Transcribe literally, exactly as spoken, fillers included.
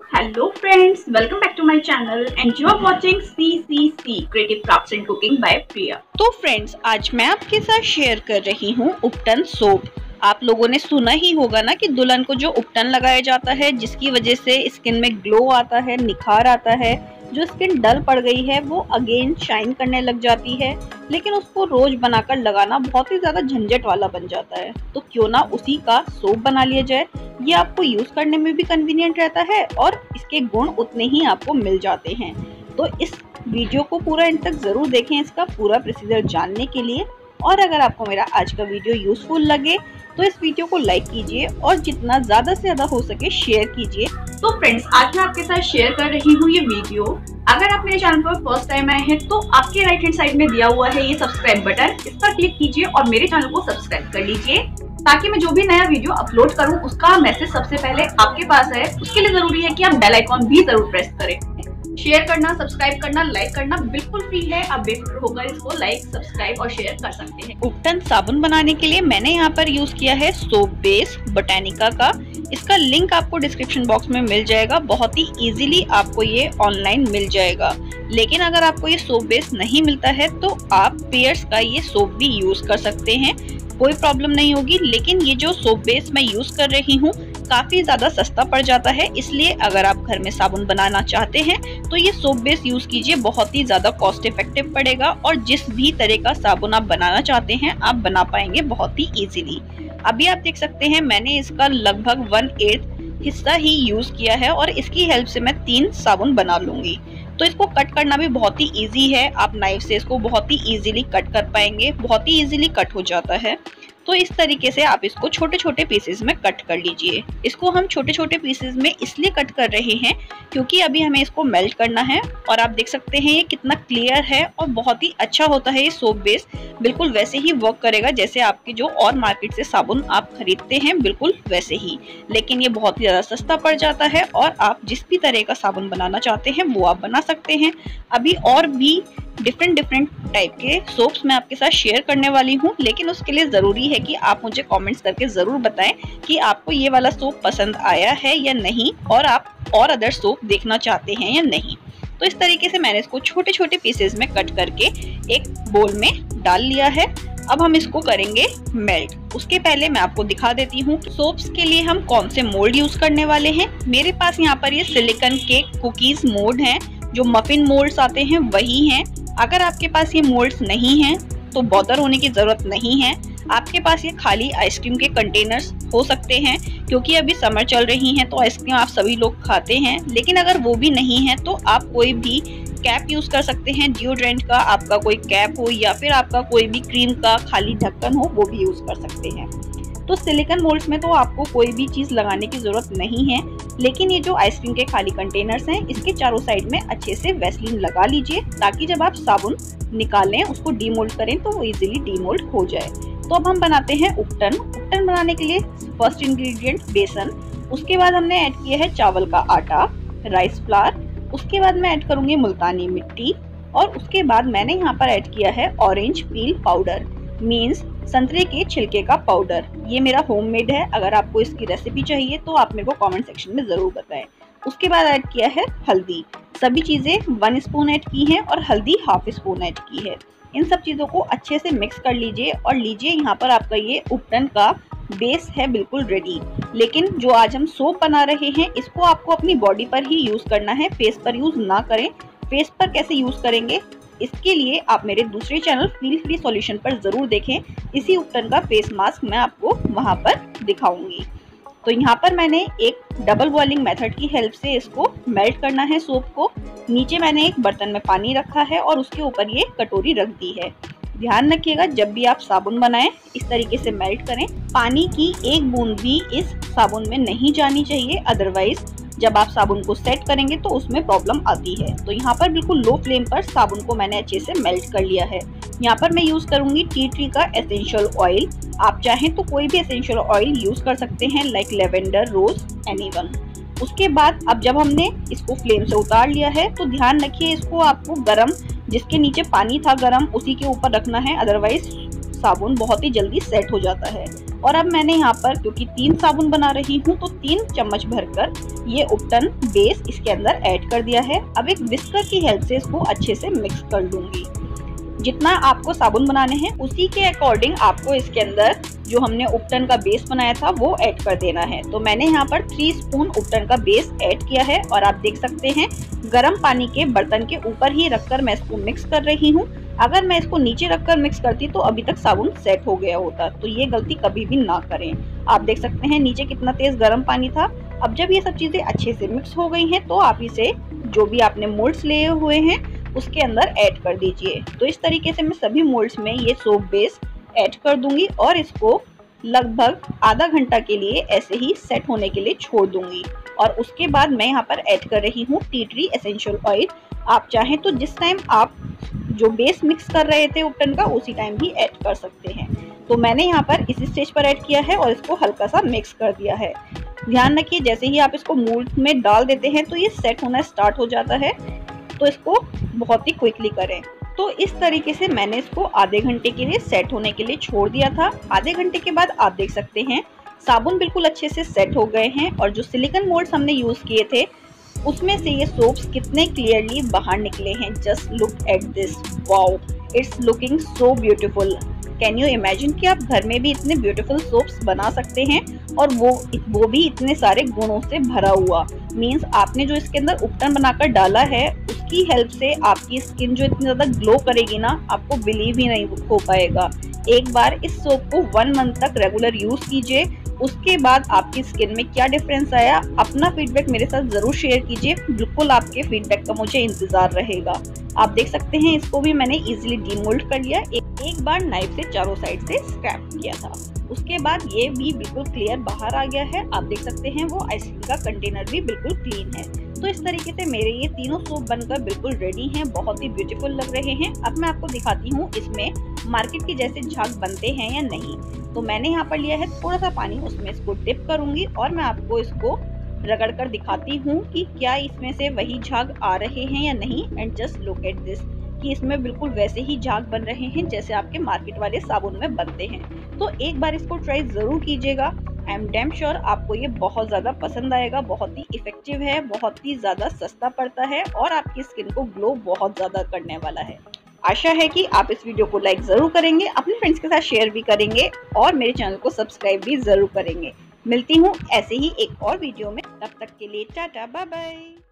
Hello friends, welcome back to my channel and you are watching C C C Creative Crafts and Cooking by Priya। तो friends, आज मैं आपके साथ share कर रही हूँ उपटन सोप। आप लोगों ने सुना ही होगा ना कि दुल्हन को जो उपटन लगाया जाता है जिसकी वजह से स्किन में ग्लो आता है, निखार आता है, जो स्किन डल पड़ गई है वो अगेन शाइन करने लग जाती है। लेकिन उसको रोज बनाकर लगाना बहुत ही ज्यादा झंझट वाला बन जाता है, तो क्यों ना उसी का सोप बना लिया जाए। ये आपको यूज करने में भी कन्वीनियंट रहता है और इसके गुण उतने ही आपको मिल जाते हैं। तो इस वीडियो को पूरा एंड तक जरूर देखें इसका पूरा प्रोसीजर जानने के लिए। और अगर आपको मेरा आज का वीडियो यूजफुल लगे तो इस वीडियो को लाइक कीजिए और जितना ज्यादा से ज्यादा हो सके शेयर कीजिए। तो फ्रेंड्स, आज मैं आपके साथ शेयर कर रही हूँ ये वीडियो। अगर आप मेरे चैनल पर फर्स्ट टाइम आए हैं तो आपके राइट हैंड साइड में दिया हुआ है ये सब्सक्राइब बटन, इस पर क्लिक कीजिए और मेरे चैनल को सब्सक्राइब कर लीजिए ताकि मैं जो भी नया वीडियो अपलोड करूं उसका मैसेज सबसे पहले आपके पास है। उसके लिए जरूरी है कि आप बेल आइकॉन भी जरूर प्रेस करें। शेयर करना, सब्सक्राइब करना, लाइक करना बिल्कुल फ्री है। आप बेफिक्र होकर इसको लाइक, सब्सक्राइब और शेयर कर सकते हैं। उपटन साबुन बनाने के लिए मैंने यहाँ पर यूज किया है सोप बेस बोटानिका का। इसका लिंक आपको डिस्क्रिप्शन बॉक्स में मिल जाएगा। बहुत ही इजीली आपको ये ऑनलाइन मिल जाएगा। लेकिन अगर आपको ये सोप बेस नहीं मिलता है तो आप पेयर्स का ये सोप भी यूज कर सकते हैं, कोई प्रॉब्लम नहीं होगी। लेकिन ये जो सोप बेस मैं यूज कर रही हूँ काफी ज्यादा सस्ता पड़ जाता है, इसलिए अगर आप घर में साबुन बनाना चाहते हैं तो ये सोप बेस यूज कीजिए। बहुत ही ज्यादा कॉस्ट इफेक्टिव पड़ेगा और जिस भी तरह का साबुन आप बनाना चाहते हैं आप बना पाएंगे बहुत ही इजीली। अभी आप देख सकते हैं मैंने इसका लगभग वन एट्थ हिस्सा ही यूज किया है और इसकी हेल्प से मैं तीन साबुन बना लूंगी। तो इसको कट करना भी बहुत ही इजी है। आप नाइफ से इसको बहुत ही इजीली कट कर पाएंगे, बहुत ही इजीली कट हो जाता है। तो इस तरीके से आप इसको छोटे छोटे पीसेस में कट कर लीजिए। इसको हम छोटे छोटे पीसेस में इसलिए कट कर रहे हैं क्योंकि अभी हमें इसको मेल्ट करना है। और आप देख सकते हैं ये कितना क्लियर है और बहुत ही अच्छा होता है ये सोप बेस। बिल्कुल वैसे ही वर्क करेगा जैसे आपके जो और मार्केट से साबुन आप खरीदते हैं, बिल्कुल वैसे ही। लेकिन ये बहुत ही ज्यादा सस्ता पड़ जाता है और आप जिस भी तरह का साबुन बनाना चाहते हैं वो आप बना सकते हैं। अभी और भी डिफरेंट डिफरेंट टाइप के सोप्स मैं आपके साथ शेयर करने वाली हूँ, लेकिन उसके लिए जरूरी है कि आप मुझे कमेंट्स करके जरूर बताएं कि आपको ये वाला सोप पसंद आया है या नहीं और आप और अदर सोप देखना चाहते हैं या नहीं। तो इस तरीके से मैंने इसको छोटे छोटे पीसेस में कट करके एक बोल में डाल लिया है। अब हम इसको करेंगे मेल्ट। उसके पहले मैं आपको दिखा देती हूँ सोप्स के लिए हम कौन से मोल्ड यूज करने वाले हैं। मेरे पास यहाँ पर ये सिलिकॉन के कुकीज मोल्ड हैं, जो मफिन मोल्ड्स आते हैं वही हैं। अगर आपके पास ये मोल्ड्स नहीं हैं तो बॉदर होने की जरूरत नहीं है। आपके पास ये खाली आइसक्रीम के कंटेनर्स हो सकते हैं, क्योंकि अभी समर चल रही है तो आइसक्रीम आप सभी लोग खाते हैं। लेकिन अगर वो भी नहीं है तो आप कोई भी कैप यूज कर सकते हैं। डिओड्रेंट का आपका कोई कैप हो या फिर आपका कोई भी क्रीम का खाली ढक्कन हो वो भी यूज कर सकते हैं। तो सिलिकॉन मोल्ड्स में तो आपको कोई भी चीज लगाने की जरूरत नहीं है। लेकिन ये जो आइसक्रीम के खाली कंटेनर्स हैं इसके चारों साइड में अच्छे से वैसलीन लगा लीजिए ताकि जब आप साबुन निकालें उसको डीमोल्ड करें तो वो इजीली डीमोल्ड हो जाए। तो अब हम बनाते हैं उपटन। उपटन बनाने के लिए फर्स्ट इंग्रेडिएंट बेसन, उसके बाद हमने ऐड किया है चावल का आटा, राइस फ्लावर, उसके बाद मैं ऐड करूंगी मुल्तानी मिट्टी और उसके बाद मैंने यहाँ पर ऐड किया है ऑरेंज पील पाउडर, मीन्स संतरे के छिलके का पाउडर। ये मेरा होममेड है। अगर आपको इसकी रेसिपी चाहिए तो आप मेरे को कमेंट सेक्शन में जरूर बताएं। उसके बाद ऐड किया है हल्दी। सभी चीजें वन स्पून ऐड की हैं और हल्दी हाफ स्पून ऐड की है। इन सब चीजों को अच्छे से मिक्स कर लीजिए और लीजिए यहाँ पर आपका ये उपटन का बेस है बिल्कुल रेडी। लेकिन जो आज हम सोप बना रहे हैं इसको आपको अपनी बॉडी पर ही यूज करना है, फेस पर यूज ना करें। फेस पर कैसे यूज करेंगे इसके लिए आप मेरे दूसरे चैनल फील फ्री सॉल्यूशन पर जरूर देखें। इसी उपटन का फेस मास्क मैं आपको वहां पर दिखाऊंगी। तो यहाँ पर मैंने एक डबल बॉइलिंग मेथड की हेल्प से इसको मेल्ट करना है सोप को। नीचे मैंने एक बर्तन में पानी रखा है और उसके ऊपर ये कटोरी रख दी है। ध्यान रखिएगा जब भी आप साबुन बनाएं इस तरीके से मेल्ट करें। पानी की एक बूंद भी इस साबुन में नहीं जानी चाहिए, अदरवाइज जब आप साबुन को सेट करेंगे तो उसमें प्रॉब्लम आती है। तो यहाँ पर बिल्कुल लो फ्लेम पर साबुन को मैंने अच्छे से मेल्ट कर लिया है। यहाँ पर मैं यूज करूंगी टी ट्री का एसेंशियल ऑयल। आप चाहें तो कोई भी एसेंशियल ऑयल यूज कर सकते हैं, लाइक लेवेंडर, रोज, एनीवन। उसके बाद अब जब हमने इसको फ्लेम से उतार लिया है तो ध्यान रखिए इसको आपको गरम, जिसके नीचे पानी था गरम उसी के ऊपर रखना है, अदरवाइज साबुन बहुत ही जल्दी सेट हो जाता है। और अब मैंने यहाँ पर क्योंकि तीन साबुन बना रही हूँ तो तीन चम्मच भरकर ये उपटन बेस इसके अंदर ऐड कर दिया है। अब एक विस्कर की हेल्प से इसको अच्छे से मिक्स कर लूंगी। जितना आपको साबुन बनाने हैं उसी के अकॉर्डिंग आपको इसके अंदर जो हमने उपटन का बेस बनाया था वो ऐड कर देना है। तो मैंने यहाँ पर थ्री स्पून उपटन का बेस ऐड किया है और आप देख सकते हैं गर्म पानी के बर्तन के ऊपर ही रखकर मैं इसको मिक्स कर रही हूँ। अगर मैं इसको नीचे रखकर मिक्स करती तो अभी तक साबुन सेट हो गया होता, तो ये गलती कभी भी ना करें। आप देख सकते हैं नीचे कितना तेज गर्म पानी था। अब जब ये सब चीजें अच्छे से मिक्स हो गई हैं तो आप इसे जो भी आपने मोल्ड्स लिए हुए हैं उसके अंदर ऐड कर दीजिए। तो इस तरीके से मैं सभी मोल्ड्स में ये सोप बेस ऐड कर दूंगी और इसको लगभग आधा घंटा के लिए ऐसे ही सेट होने के लिए छोड़ दूंगी। और उसके बाद मैं यहाँ पर ऐड कर रही हूँ टी ट्री एसेंशियल ऑयल। आप चाहें तो जिस टाइम आप जो बेस मिक्स कर रहे थे उपटन का उसी टाइम भी ऐड कर सकते हैं। तो मैंने यहाँ पर इसी स्टेज पर ऐड किया है और इसको हल्का सा मिक्स कर दिया है। ध्यान रखिए जैसे ही आप इसको मोल्ड में डाल देते हैं तो ये सेट होना स्टार्ट हो जाता है, तो इसको बहुत ही क्विकली करें। तो इस तरीके से मैंने इसको आधे घंटे के लिए सेट होने के लिए छोड़ दिया था। आधे घंटे के बाद आप देख सकते हैं साबुन बिल्कुल अच्छे से सेट हो गए हैं और जो सिलिकॉन मोल्ड्स हमने यूज किए थे उसमें से ये सोप्स कितने क्लियरली बाहर निकले हैं। Just look at this, wow, it's looking so beautiful. Can you imagine कि आप घर में भी इतने ब्यूटीफुल सोप्स बना सकते हैं और वो वो भी इतने सारे गुणों से भरा हुआ। मीन्स आपने जो इसके अंदर उपटन बनाकर डाला है उसकी हेल्प से आपकी स्किन जो इतनी ज़्यादा ग्लो करेगी ना, आपको बिलीव ही नहीं हो पाएगा। एक बार इस सोप को वन मंथ तक रेगुलर यूज़ कीजिए, उसके बाद आपकी स्किन में क्या डिफरेंस आया अपना फीडबैक मेरे साथ ज़रूर शेयर कीजिए। बिल्कुल आपके फीडबैक का मुझे इंतज़ार रहेगा। आप देख सकते हैं इसको भी मैंने इजीली डीमोल्ड कर लिया। एक, एक बार नाइफ से चारों साइड से स्क्रैप किया था, उसके बाद ये भी बिल्कुल क्लियर बाहर आ गया है। आप देख सकते हैं वो आइसक्रीम का कंटेनर भी बिल्कुल क्लीन है। तो इस तरीके से मेरे ये तीनों सोप बनकर बिल्कुल रेडी हैं, बहुत ही ब्यूटीफुल लग रहे हैं। अब मैं आपको दिखाती हूँ इसमें मार्केट के जैसे झाग बनते हैं या नहीं। तो मैंने यहाँ पर लिया है थोड़ा सा पानी, उसमें इसको डिप करूंगी और मैं आपको इसको रगड़ कर दिखाती हूँ कि क्या इसमें से वही झाग आ रहे हैं या नहीं। And just look at this कि इसमें बिल्कुल वैसे ही झाग बन रहे हैं जैसे आपके मार्केट वाले साबुन में बनते हैं। तो एक बार इसको ट्राई जरूर कीजिएगा। आई एम डैम श्योर आपको ये बहुत ज़्यादा पसंद आएगा। बहुत ही इफेक्टिव है, बहुत ही ज़्यादा सस्ता पड़ता है और आपकी स्किन को ग्लो बहुत ज़्यादा करने वाला है। आशा है कि आप इस वीडियो को लाइक ज़रूर करेंगे, अपने फ्रेंड्स के साथ शेयर भी करेंगे और मेरे चैनल को सब्सक्राइब भी ज़रूर करेंगे। मिलती हूँ ऐसे ही एक और वीडियो में, तब तक के लिए टाटा बाय बाय।